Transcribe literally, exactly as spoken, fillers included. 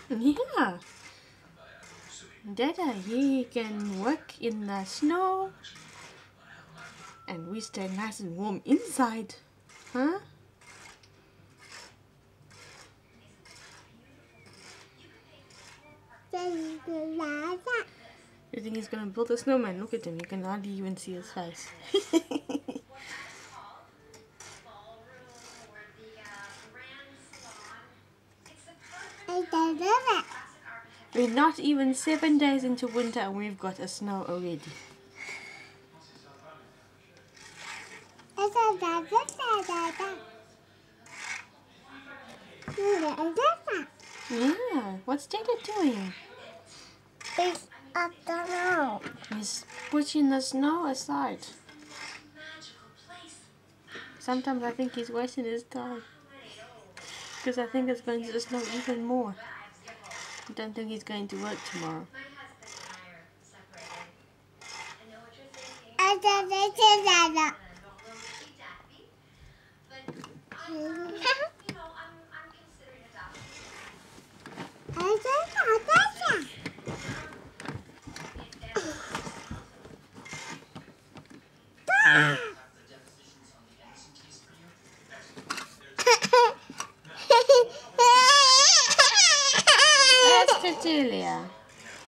Yeah. Dada, he can work in the snow. And we stay nice and warm inside. Huh? You think he's gonna build a snowman? Look at him, you can hardly even see his face. We're not even seven days into winter and we've got a snow already. Yeah, what's Dada doing? He's up the snow. He's pushing the snow aside. Sometimes I think he's wasting his time. Because I think it's going to snow even more. I don't think he's going to work tomorrow. That's Cecilia.